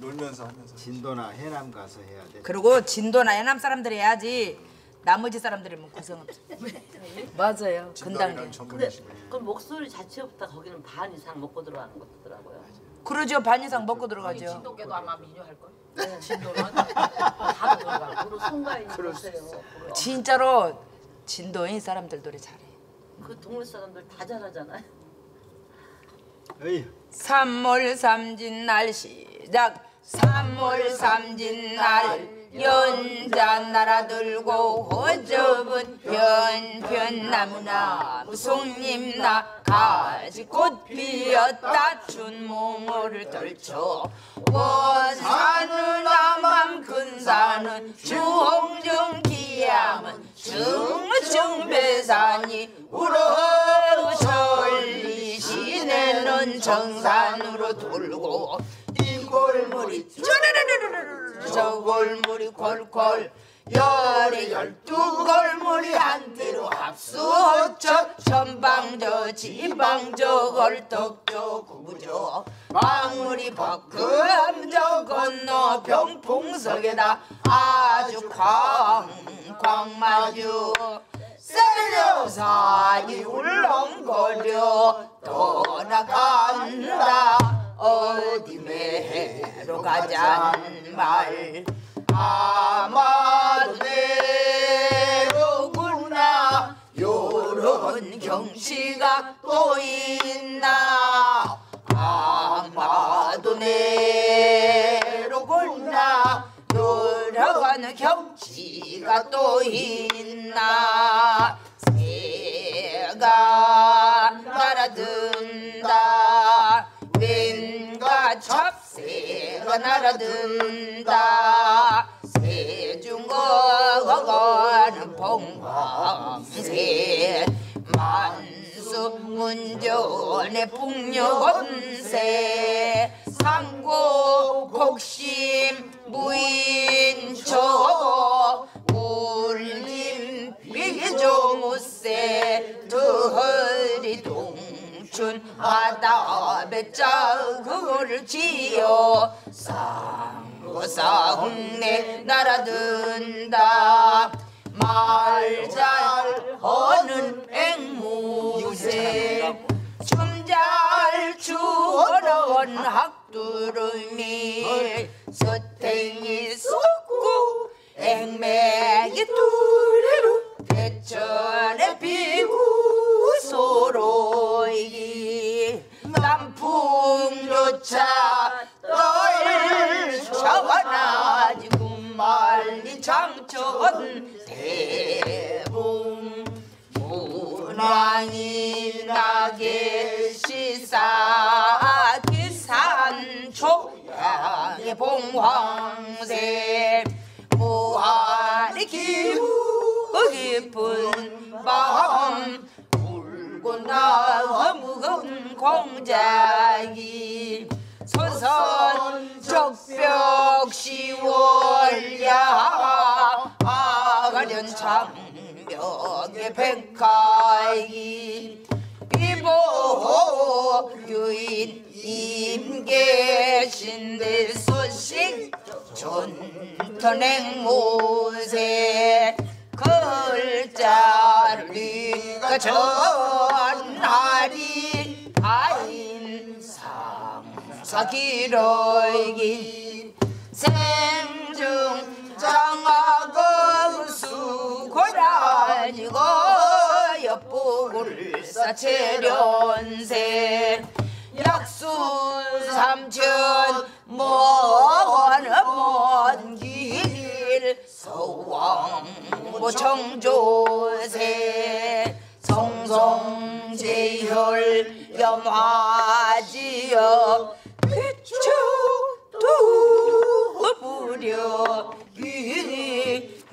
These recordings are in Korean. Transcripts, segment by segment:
놀면서 하면서. 진도나 해남 가서 해야 돼. 그리고 진도나 해남 사람들이 해야지 나머지 사람들이면 구성 없어. 맞아요. 근당계. 근데 그 목소리 자체부터 거기는 반 이상 먹고 들어가는 것더라고요. 그러죠. 반 이상 먹고 들어가죠. 진돗개도 아마 미녀할 걸. 네. 진도는 다 들어가. 그리고 송가인이 그러세요. 진짜로 진도인 사람들 노래 잘해. 그 동네 사람들 다 잘하잖아요. 에이. 3월 삼진날 시작. 3월 삼진날 연자 날아들고 호접은 편편나무나 송잎나 가지꽃 피었다 춘몽을 떨쳐 원산은 암암 근산은 주홍정 기암은 중중배산이 우러 천리 시내는 정산으로 돌고 이 골물이 저 골물이 콜콜 열에 12골물이 한뒤로 합수어쳐 전방저 지방저 걸떡저 구부저 망울이 버크함저 건너 병풍석에다 아주 광마주 세려사이 울렁거려 떠나간다. 어디 매로 가잔 말 아마도 내로구나. 요런 경치가 또 있나. 아마도 내로구나. 요런 경치가 또 있나. 새가 날아든다. 왼가 찹새가 날아든다. 새중어가는 봉황새 만수문전의 풍년새 상고 곡심 무인초 울림 비조무새 더허리 동춘 바다 배짝을 지어 쌍내 날아든다. 말 잘하는 앵무새 춤잘 추는 학두름이 서탱이 쏟고 앵매기 두레로 대천에 피고 소로이 남풍조차 떨쳐나지고 말리 장천 대봉 문왕이 나게 시사 기산초 양의 봉황새 무한히 깊은 밤 울고 나무금 공작이 소선 적벽 시월야 아가련 장벽의 백가이 이보 유인 임계신들 소식 전터냉모세 글자를 네가 전하리 아인상사 기러기 생중 장하금 수고라지고 엿보고를 사체련세 약수 삼천 먼 길 서왕모 청조세 성성제혈 염화지여 귀축도 부려 귀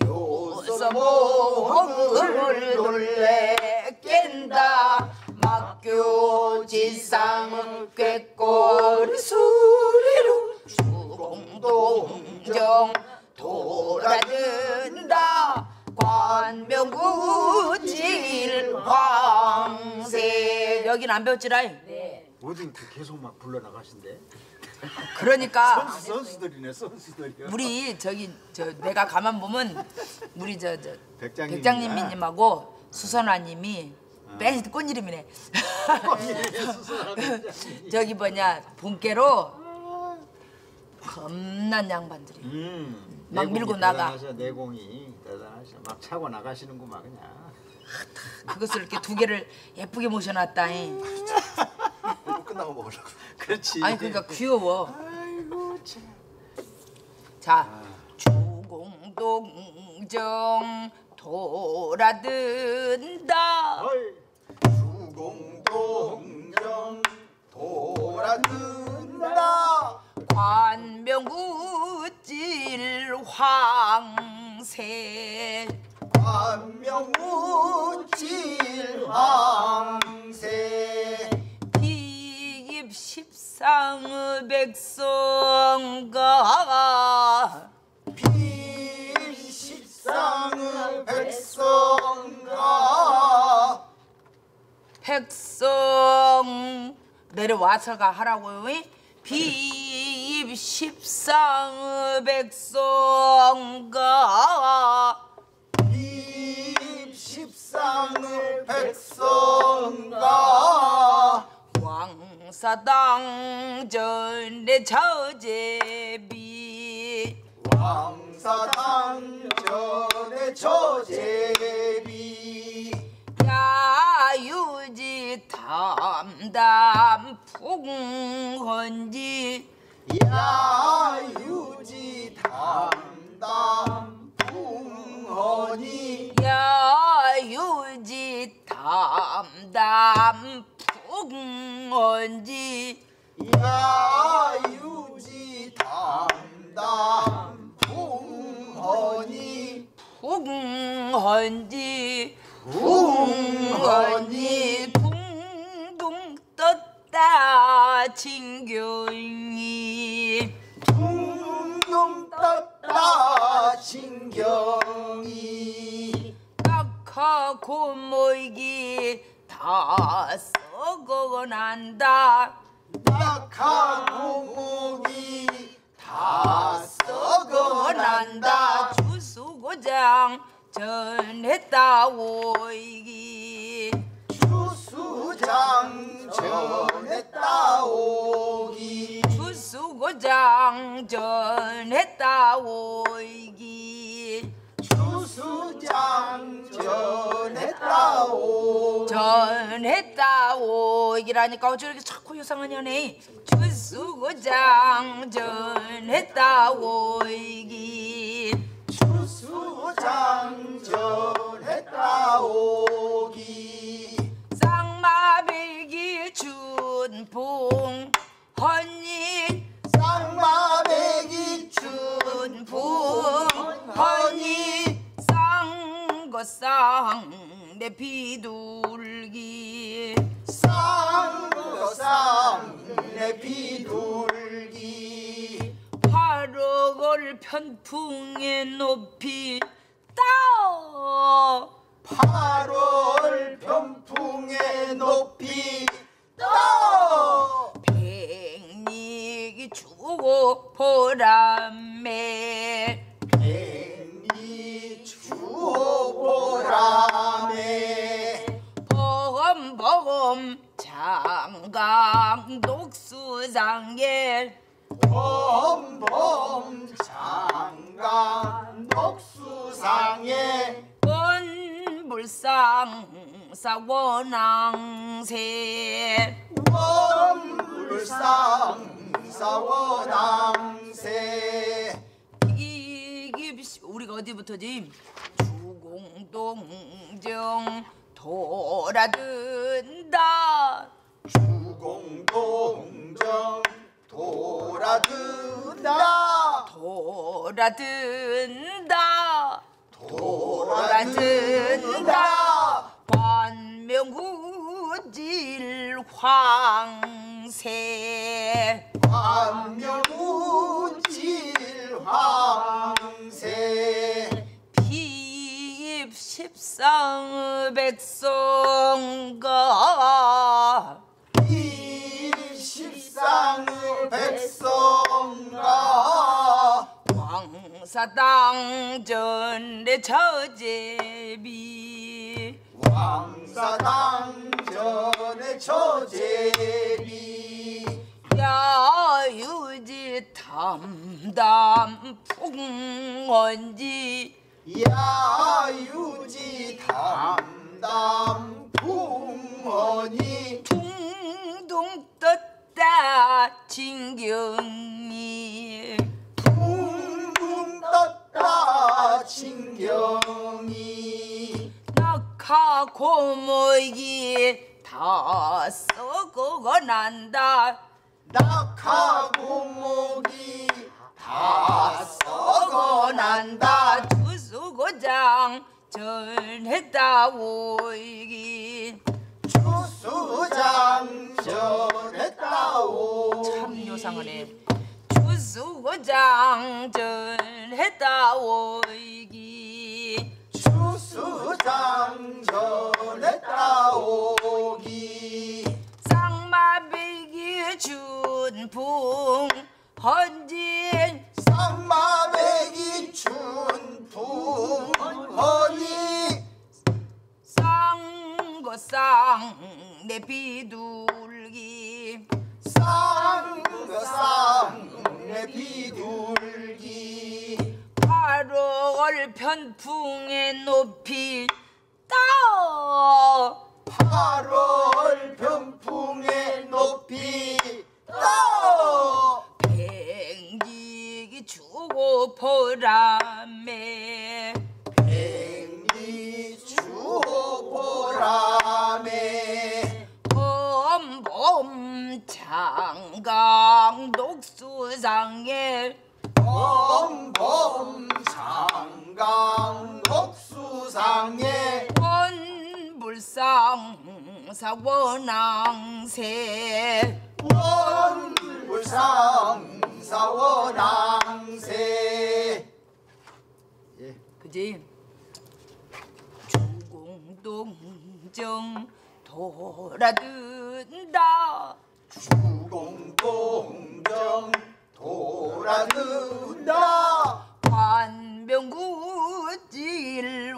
요서몽을 놀래 깬다. 막교 지상은 꾀꼬리 소리로 수공동정 돌아든다. 관명구질 황새 여긴 안 배웠지라. 네. 뭐든 계속 막 불러나가신대. 그러니까 선수들이네 선수들이요. 우리 내가 가만 보면 우리 백장님이야. 백장님님하고 수선화님이 뺀 꽃이름이네. 저기 뭐냐 본께로 겁난 양반들이 막 밀고 나가. 내공이 대단하셔. 막 차고 나가시는구만 그냥. 그것을 이렇게 두 개를 예쁘게 모셔놨다잉. 끝나고 먹으려고. 그렇지. 아니 그러니까 귀여워. 아이고 참. 자, 주공동정 돌아든다. 어이. 주공동정 돌아든다. 관명구질 황새 관명무질 황새 비깁십상의 백성가 비십상의 백성가 백성 내려와서가 하라고요. 비입십상의 백성가 비십상의 백성가 왕사당 전의 저제비 왕사당전의 저제비 야유지 담담 풍헌지 야유지 담담 풍헌이 야유지 담담 풍헌지 야유지 담담 풍헌이 풍헌지 풍헌이 둥둥 떴다 진경이 둥둥 떴다 진경이 낙하고 모이기 다 썩어난다 낙하고 목이 다 썩어난다 주수고장 전했다 오이기 주수장 전했다 오기 주수고장 전했다 오이기 주수장 전했다 오기 전했다 오이기라니까 어쩌 이렇게 자꾸 이상한 연애 주수고장 전했다 오이기 주수장 전했다 오기 쌍마배기 준봉 헌니 쌍마배기 준봉 헌니 쌍거쌍 내 비둘기 쌍거쌍 내 비둘기 8억을 편풍에 높이 따 8월 편풍에 높이 떠 백리기 주고 보람매 백리 주보람에 범범 장강 녹수상에 범범 장강 녹수상에 원불상 사원왕새 원불상 사원왕새 이게 우리가 어디부터지? 주공동정 돌아든다 주공동정 돌아든다 돌아든다 돌아든다 관명구질 황새 관명우질 황새 비입십상의 백성가 십상의 백성가 왕사당전의 처제비 왕사당전의 처제비 야유지 담담 풍언지 야유지 담담 풍언이 둥둥 떴다 진경이 둥둥 떴다 진경이 낙하 고목이 다 썩어 난다 낙하 고목이 다 썩어 난다 주수고장 전했다 오이기 주수장 전했다오 참 요상하네 주수고장 전했다 오이기 주수장 전했다오기 쌍마배기 준풍 헌진 쌍마배기 춘풍허니 쌍거쌍 내 비둘기 쌍쌍내 비둘기 8월 편풍에 높이 떠 8월 병풍에 높이 떠 뱅기기 주고 보람에 백리 주보람에 봄봄 장강 녹수상에 범범 장강 녹수상에 원불상사 원앙새 원불상사 원앙새 그지? 주공동정 돌아든다 주공동정 돌아든다 관명구질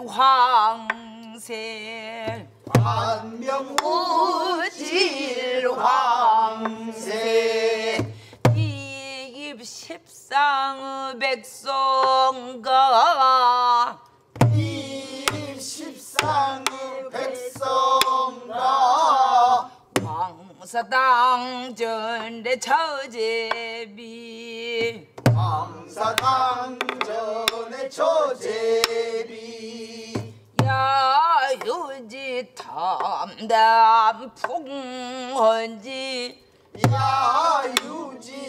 황새 반명우질 황새 이깁 십상 백성가 이십상의 백성가 왕사당전의 처제비 왕사당전의 처제비 야유지 담담 풍헌지 야유지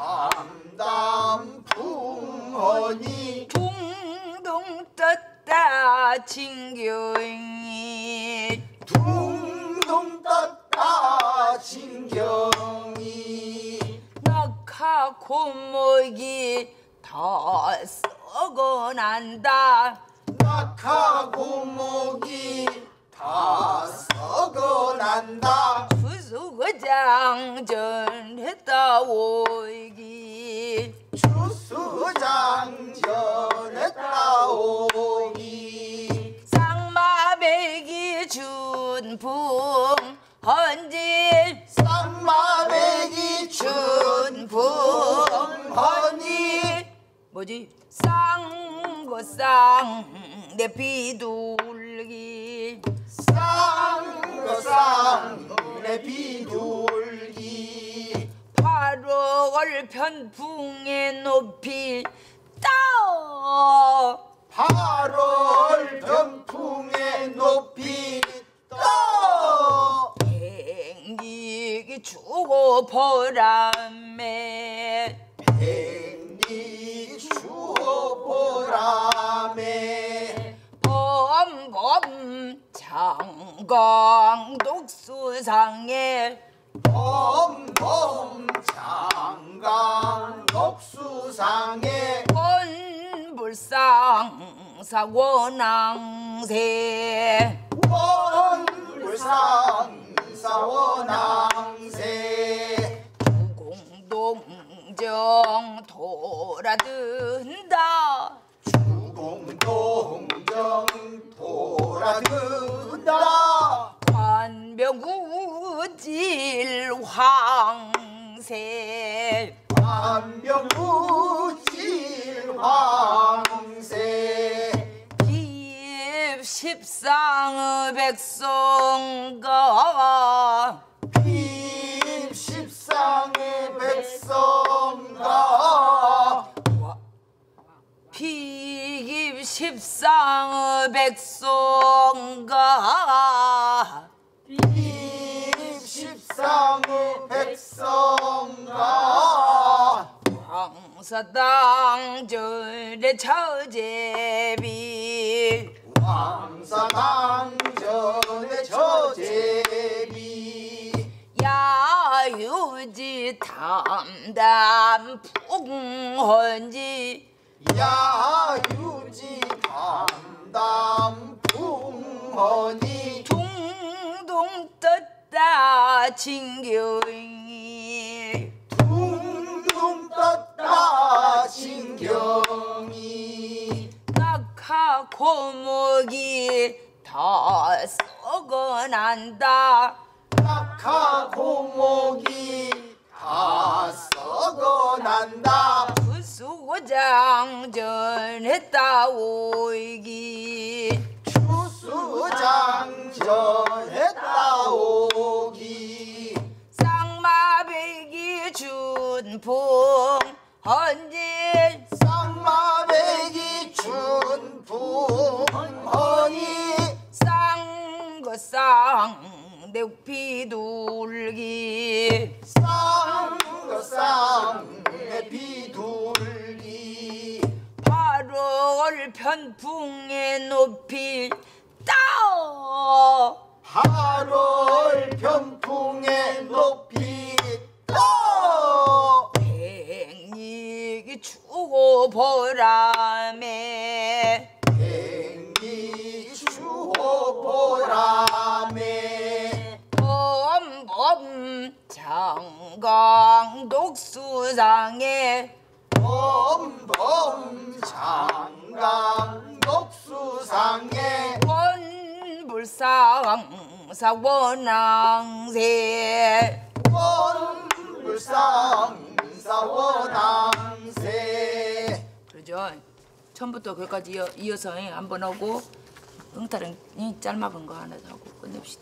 담담 풍헌이 둥둥 떴다 진경이 둥둥 떴다 진경이 낙하 고목이 다 썩어 난다 낙하 고목이 다 썩어 난다 주수거장 전했다 오이기 주수장 전했다오기 쌍마배기 준풍 헌지 쌍마배기 춘풍허니 뭐지? 쌍거쌍 내 비둘기 쌍거쌍내 비둘기 8월 편풍에 높이 떠 8월 병풍에 높이 떠 뱅기기 주고 보람에 백리 주보람에 범범 장강 녹수상에 범범 장강 녹수상에 원불상사 원앙새 원불상사 원앙새 돌아든다 주공동정 돌아든다 관명우질 황새 완벽무질 황새 십상의 백성가 십상의 백성가 십상의 백성가 십상의 백성가 황사당절의 처제비 왕사당전의 처제비 야유지 담담 풍헌지 야유지 담담 풍헌이 둥둥 떴다 진경이 둥둥 떴다 진경이 낙하 고목이 다 썩어난다 낙하 고목이 다 썩어난다 추수장전했다 오이기 추수장전했다 오기 쌍마배기 준풍 헌지 쌍마배기 준풍헌이 쌍거쌍 비둘기 쌍거쌍의 비둘기 8월 편풍에 높이 떠 8월 편풍에 높이 떠 백리기 추고 보람에 백리 추호 보람에 범범 장강 독수상에 범범 장강 녹수상에 원불상사 원앙새 원불상사 원앙새 그러죠. 처음부터 거기까지 이어서 한번 하고 응탈은 짤막은 거 하나 더 하고 끝냅시다.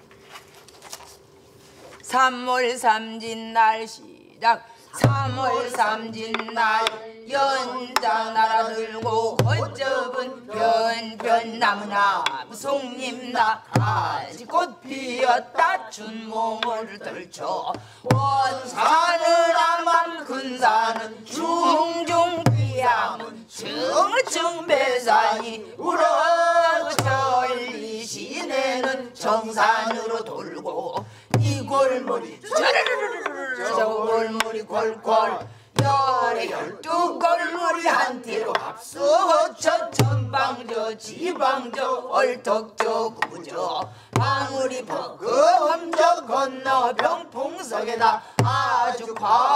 3월 삼진 날 시작 3월 삼진날 연장 날아들고 어쩌분 변변 나무나 송림나 가지꽃 피었다 춘몽을 떨쳐 원산은 암암 근산은 중중 비암은 증증 배산이 우러 전리 시내는 정산으로 돌고 이 골머리 저 골머리 골골 열에 12골머리 한티로 합수저 전방저 지방저 얼떡저 구저 방울이 버금저 건너 병풍석에다 아주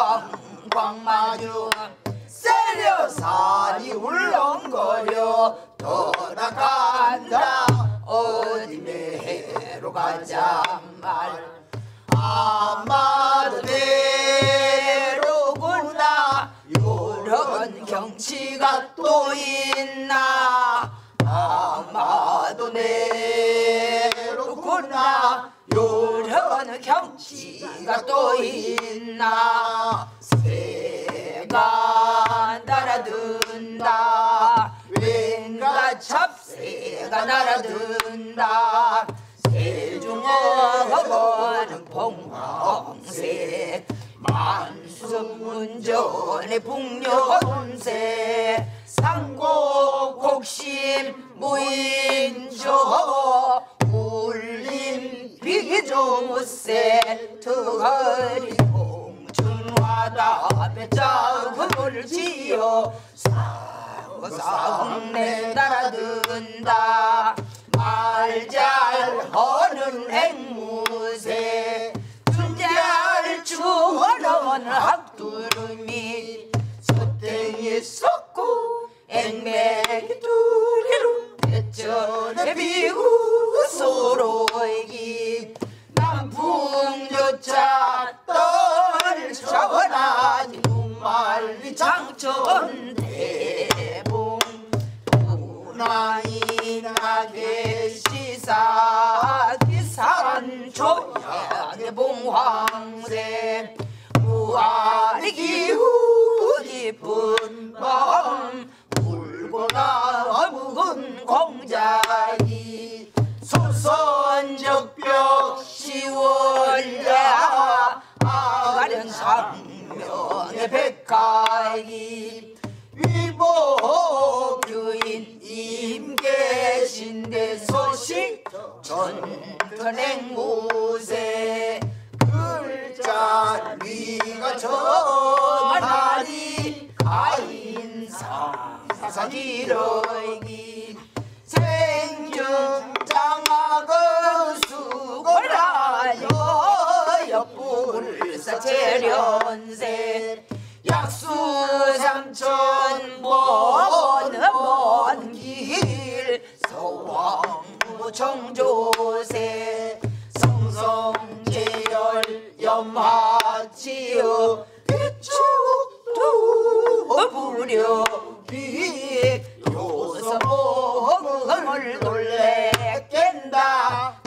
광광마주 세려산이 울렁거려 돌아간다 어디 매로 가자 말 아마도 내로구나 요런 경치가 또 있나 아마도 내로구나 요런 경치가 또 있나 새가 날아든다 왠가 잡새가 날아든다 세중어거는 봉황새 만수문전의 북녀혼새 상고 곡심 무인조 울림 비조무새 트거리 홍춘화다 배짝을 지어 사고사국내 날아든다 말 잘하는 앵무새 춘잘 추어놓은 학두름이 전에 비구소로이기 남풍조차 떨쳐나니 국말리 장천 대봉 운하인하게 시사 기산 조약의 봉황새 무한의 기후 깊은 마음 울고나 묵은 공자이 소선적벽 시월야 아가련 상명의 백가이 위보교인 임계신대 소식 전투냉무새 글자 위가 전하니 가인상 사사기러기 생중장학을 수고라여 옆불사 재련세 약수삼천 먼길 서왕무 청조세 성성제열 염하치여 대축도 부려 비 요서목을 놀래 깬다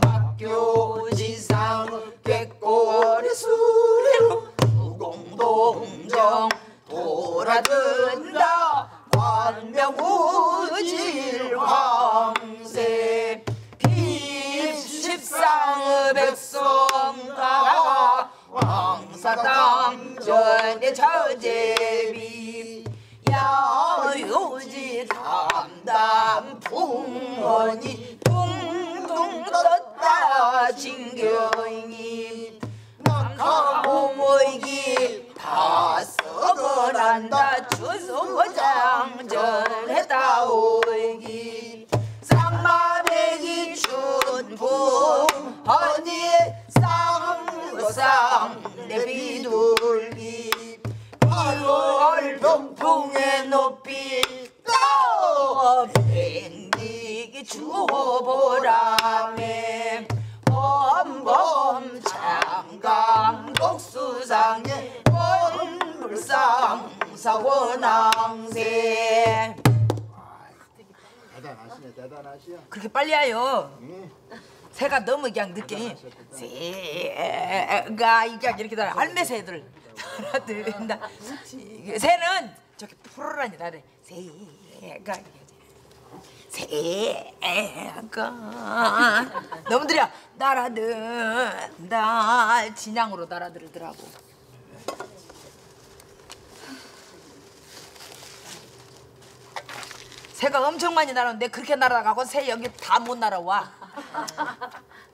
학교지상 꾀꼬리 수리로 무공동정 돌아든다 관명우질 황새 십상의 백성가 왕사당전의 저제비 야유지 담담 풍원이 둥둥 떴다 진경이 낙하모이기 다 썩어난다 주소장전했다 오이기 쌍마백이 춘풍 허니 쌍내 비둘기 8월 병풍에 높이 떠 뱅디기 주호보람에 범범 장강 독수상에 원불상 사원항세 대단하시네, 대단하시오. 그렇게 빨리 와요. 새가 너무 그냥 늦게 새가 이렇게 다 할매새들 알아듣는다. 새는 저기 푸르라니 나래. 새가 새가 너무 느려 날아든다. 진양으로 날아들더라고. 새가 엄청 많이 날아오는데 그렇게 날아가고 새 여기 다 못 날아와.